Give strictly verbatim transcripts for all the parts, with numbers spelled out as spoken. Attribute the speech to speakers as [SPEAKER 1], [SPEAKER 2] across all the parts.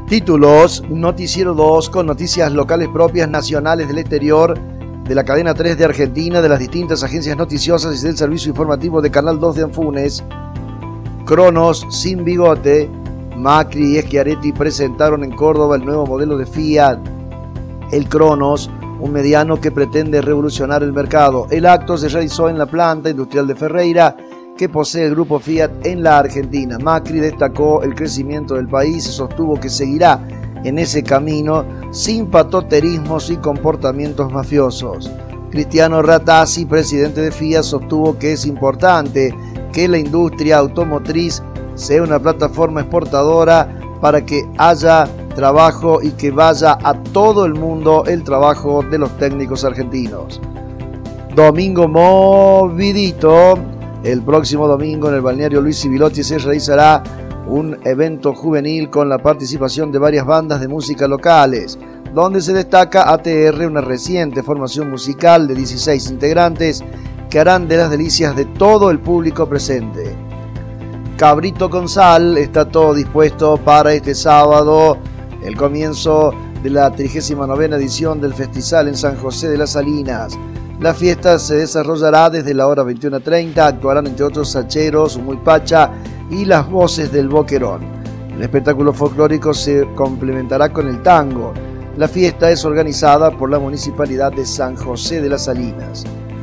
[SPEAKER 1] Títulos, Noticiero dos, con noticias locales propias, nacionales, del exterior, de la cadena tres de Argentina, de las distintas agencias noticiosas y del servicio informativo de Canal dos de Anfunes. Cronos sin bigote. Macri y Schiaretti presentaron en Córdoba el nuevo modelo de Fiat, el Cronos, un mediano que pretende revolucionar el mercado. El acto se realizó en la planta industrial de Ferreira, que posee el grupo Fiat en la Argentina. Macri destacó el crecimiento del país y sostuvo que seguirá en ese camino sin patoterismos y comportamientos mafiosos. Cristiano Ratazzi, presidente de Fiat, sostuvo que es importante que la industria automotriz sea una plataforma exportadora para que haya trabajo y que vaya a todo el mundo el trabajo de los técnicos argentinos. Domingo movidito. El próximo domingo en el balneario Luis Civilotti se realizará un evento juvenil con la participación de varias bandas de música locales, donde se destaca A T R, una reciente formación musical de dieciséis integrantes que harán de las delicias de todo el público presente. Cabrito con sal, está todo dispuesto para este sábado, el comienzo de la trigésima novena edición del Festival en San José de las Salinas. La fiesta se desarrollará desde la hora veintiuna treinta, actuarán entre otros Sacheros, Humuypacha y las voces del Boquerón. El espectáculo folclórico se complementará con el tango. La fiesta es organizada por la Municipalidad de San José de las Salinas.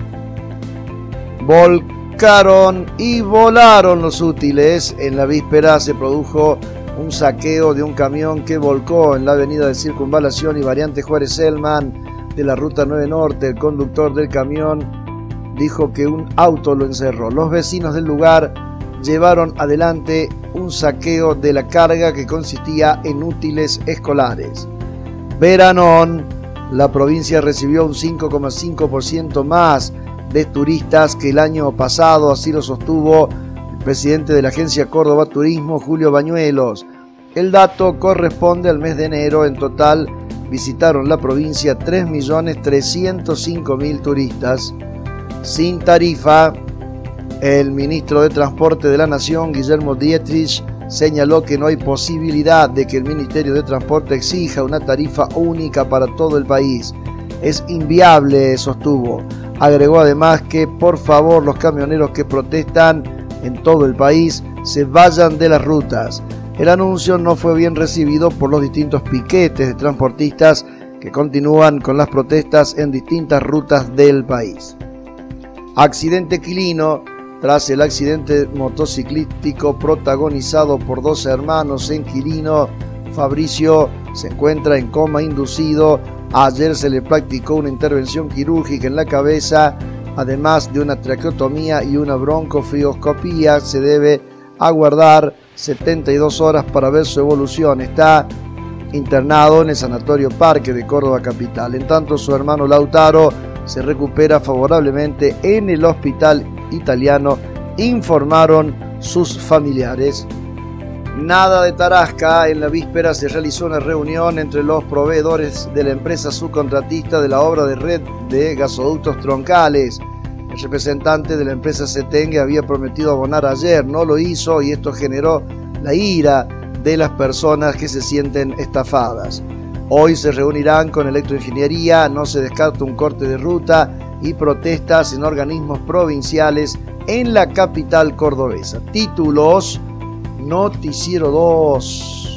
[SPEAKER 1] Volcaron y volaron los útiles. En la víspera se produjo un saqueo de un camión que volcó en la avenida de Circunvalación y variante Juárez-Selman de la ruta nueve Norte. El conductor del camión dijo que un auto lo encerró. Los vecinos del lugar llevaron adelante un saqueo de la carga que consistía en útiles escolares. Veranón, la provincia recibió un cinco coma cinco por ciento más de turistas que el año pasado, así lo sostuvo el presidente de la agencia Córdoba Turismo, Julio Bañuelos. El dato corresponde al mes de enero. En total visitaron la provincia tres millones trescientos cinco mil turistas. Sin tarifa, el ministro de Transporte de la Nación, Guillermo Dietrich, señaló que no hay posibilidad de que el Ministerio de Transporte exija una tarifa única para todo el país. Es inviable, sostuvo. Agregó además que, por favor, los camioneros que protestan en todo el país se vayan de las rutas. El anuncio no fue bien recibido por los distintos piquetes de transportistas que continúan con las protestas en distintas rutas del país. Accidente Quilino. Tras el accidente motociclístico protagonizado por dos hermanos en Quilino, Fabricio se encuentra en coma inducido. Ayer se le practicó una intervención quirúrgica en la cabeza, además de una traqueotomía y una broncofioscopía. Se debe aguardar setenta y dos horas para ver su evolución. Está internado en el Sanatorio Parque de Córdoba capital. En tanto, su hermano Lautaro se recupera favorablemente en el hospital italiano, informaron sus familiares. Nada de Tarasca. En la víspera se realizó una reunión entre los proveedores de la empresa subcontratista de la obra de red de gasoductos troncales. El representante de la empresa Setengue había prometido abonar ayer, no lo hizo, y esto generó la ira de las personas que se sienten estafadas. Hoy se reunirán con Electroingeniería, no se descarta un corte de ruta y protestas en organismos provinciales en la capital cordobesa. Títulos, Noticiero dos.